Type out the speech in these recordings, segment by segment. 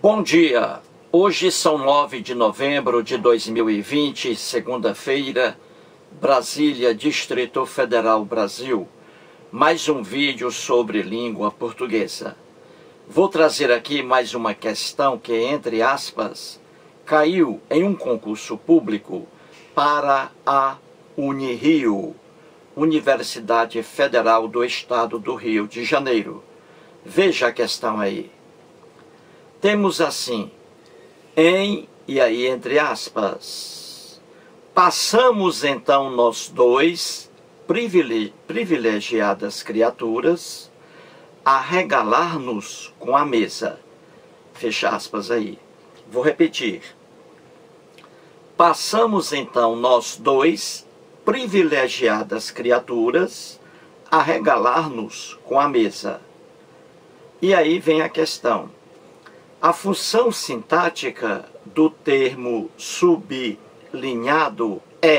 Bom dia! Hoje são 9 de novembro de 2020, segunda-feira, Brasília, Distrito Federal, Brasil. Mais um vídeo sobre língua portuguesa. Vou trazer aqui mais uma questão que, entre aspas, caiu em um concurso público para a Unirio, Universidade Federal do Estado do Rio de Janeiro. Veja a questão aí. Temos assim, e aí entre aspas, passamos então nós dois, privilegiadas criaturas, a regalar-nos com a mesa. Fecha aspas aí. Vou repetir. Passamos então nós dois, privilegiadas criaturas, a regalar-nos com a mesa. E aí vem a questão. A função sintática do termo sublinhado é ...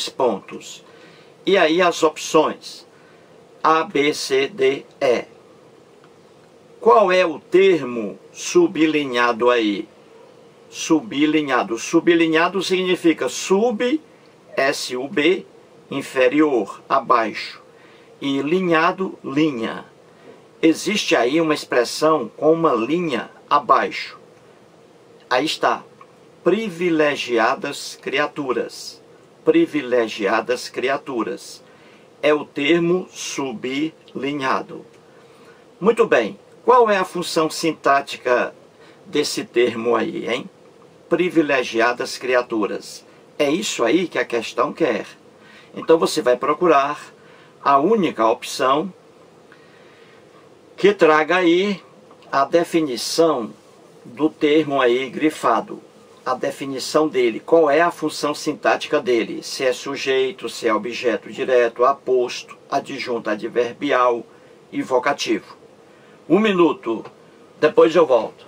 E aí as opções A, B, C, D, E. Qual é o termo sublinhado aí? Sublinhado. Sublinhado significa sub, S-U-B, inferior, abaixo. E linhado, linha. Existe aí uma expressão com uma linha abaixo. Aí está. Privilegiadas criaturas. Privilegiadas criaturas. É o termo sublinhado. Muito bem. Qual é a função sintática desse termo aí, hein? Privilegiadas criaturas. É isso aí que a questão quer. Então você vai procurar a única opção que traga aí a definição do termo aí grifado. A definição dele. Qual é a função sintática dele? Se é sujeito, se é objeto direto, aposto, adjunto adverbial e vocativo. 1 minuto. Depois eu volto.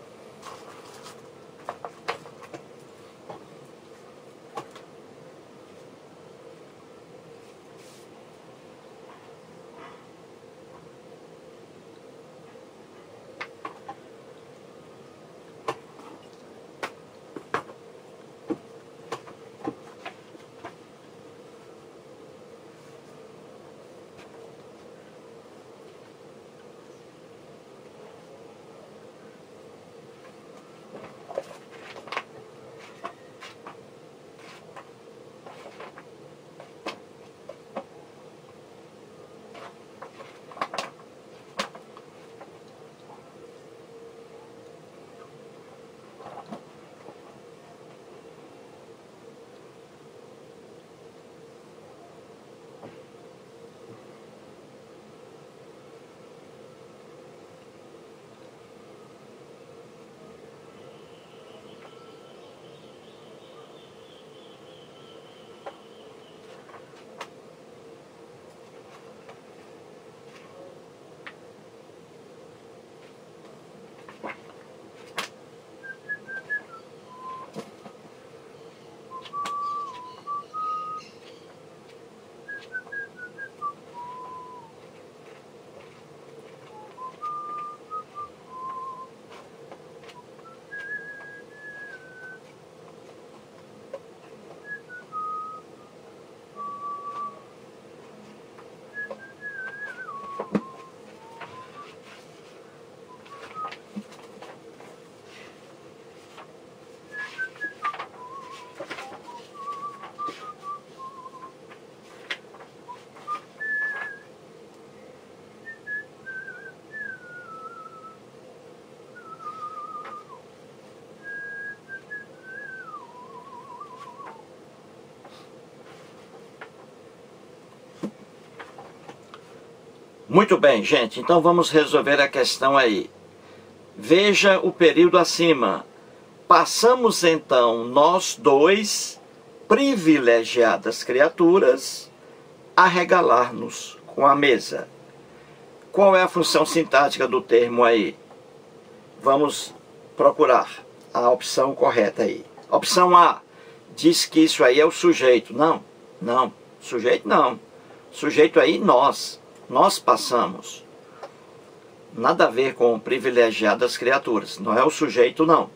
Muito bem, gente. Então vamos resolver a questão aí. Veja o período acima. Passamos então nós dois, privilegiadas criaturas, a regalar-nos com a mesa. Qual é a função sintática do termo aí? Vamos procurar a opção correta aí. Opção A diz que isso aí é o sujeito. Não, não. Sujeito não. Sujeito aí nós. Nós passamos. Nada a ver com privilegiadas criaturas. Não é o sujeito, não.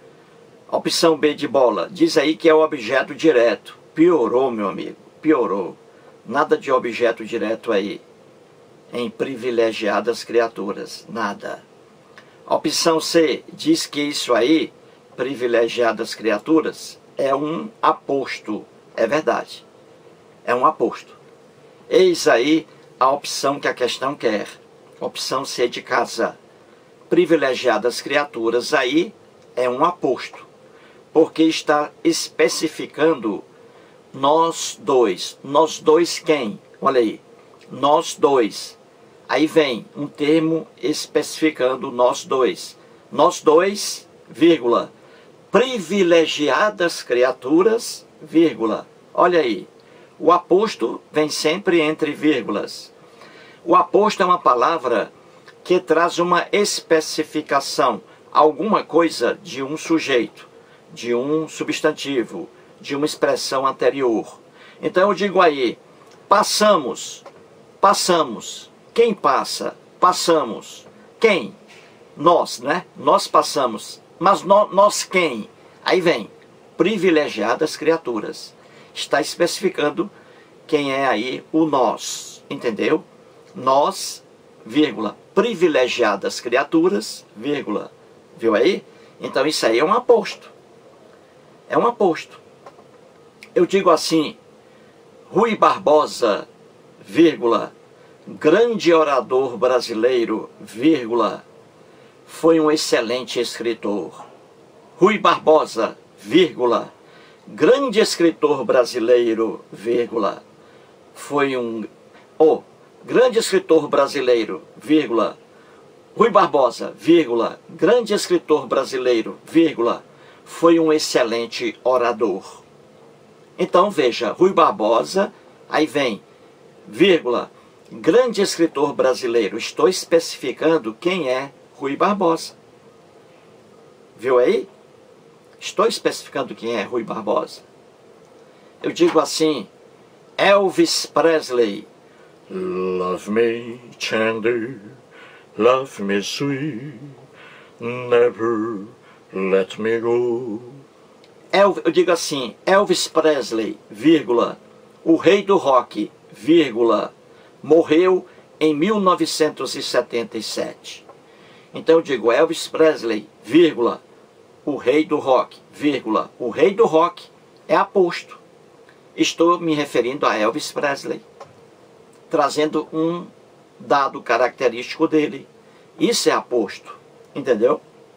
Opção B de bola. Diz aí que é o objeto direto. Piorou, meu amigo. Piorou. Nada de objeto direto aí. Em privilegiadas criaturas. Nada. Opção C. Diz que isso aí, privilegiadas criaturas, é um aposto. É verdade. É um aposto. Eis aí a opção que a questão quer. Opção C de casa. Privilegiadas criaturas aí é um aposto. Porque está especificando nós dois. Nós dois quem? Olha aí. Nós dois. Aí vem um termo especificando nós dois. Nós dois, vírgula. Privilegiadas criaturas, vírgula. Olha aí. O aposto vem sempre entre vírgulas. O aposto é uma palavra que traz uma especificação, alguma coisa de um sujeito, de um substantivo, de uma expressão anterior. Então eu digo aí, passamos, passamos. Quem passa? Passamos. Quem? Nós, né? Nós passamos. Mas nós quem? Aí vem, privilegiadas criaturas. Está especificando quem é aí o nós, entendeu? Nós, vírgula, privilegiadas criaturas, vírgula, viu aí? Então isso aí é um aposto. É um aposto. Eu digo assim, Rui Barbosa, vírgula, grande orador brasileiro, vírgula, foi um excelente escritor. Rui Barbosa, vírgula, grande escritor brasileiro, vírgula, foi um... grande escritor brasileiro, vírgula, Rui Barbosa, vírgula, grande escritor brasileiro, vírgula, foi um excelente orador. Então veja, Rui Barbosa, aí vem, vírgula, grande escritor brasileiro. Estou especificando quem é Rui Barbosa. Viu aí? Estou especificando quem é Rui Barbosa. Eu digo assim, Elvis Presley. Love me tender, love me sweet, never let me go. Eu digo assim, Elvis Presley, vírgula, o rei do rock, vírgula, morreu em 1977. Então eu digo Elvis Presley, vírgula, o rei do rock, vírgula, o rei do rock é aposto. Estou me referindo a Elvis Presley, trazendo um dado característico dele. Isso é aposto, entendeu?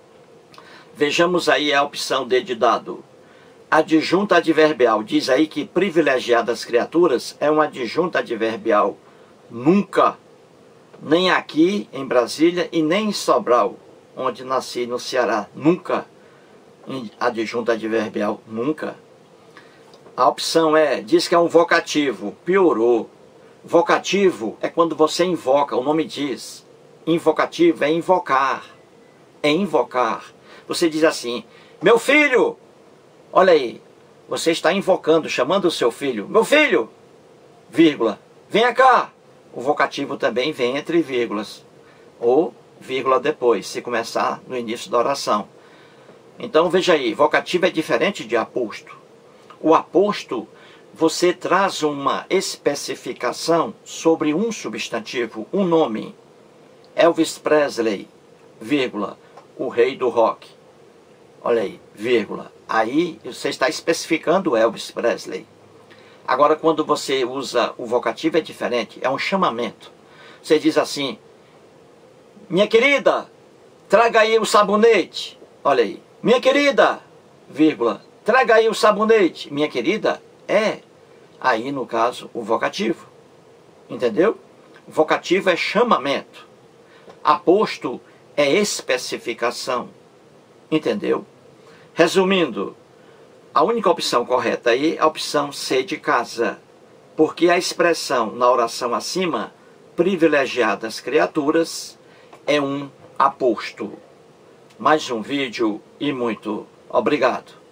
Vejamos aí a opção D de dado. Adjunto adverbial, diz aí que privilegiadas criaturas é um adjunto adverbial. Nunca, nem aqui em Brasília e nem em Sobral, onde nasci no Ceará, nunca. Adjunto adverbial, nunca. A opção diz que é um vocativo, piorou. Vocativo é quando você invoca, o nome diz. Invocativo é invocar, é invocar. Você diz assim, meu filho, olha aí, você está invocando, chamando o seu filho, meu filho, vírgula, venha cá. O vocativo também vem entre vírgulas, ou vírgula depois, se começar no início da oração. Então veja aí, vocativo é diferente de aposto. O aposto, você traz uma especificação sobre um substantivo, um nome. Elvis Presley, vírgula, o rei do rock. Olha aí, vírgula. Aí você está especificando Elvis Presley. Agora, quando você usa o vocativo é diferente, é um chamamento. Você diz assim, minha querida, traga aí o sabonete. Olha aí, minha querida, vírgula, traga aí o sabonete. Minha querida é, aí no caso, o vocativo. Entendeu? Vocativo é chamamento. Aposto é especificação. Entendeu? Resumindo, a única opção correta aí é a opção C de casa. Porque a expressão na oração acima, privilegiadas criaturas, é um aposto. Mais um vídeo e muito obrigado.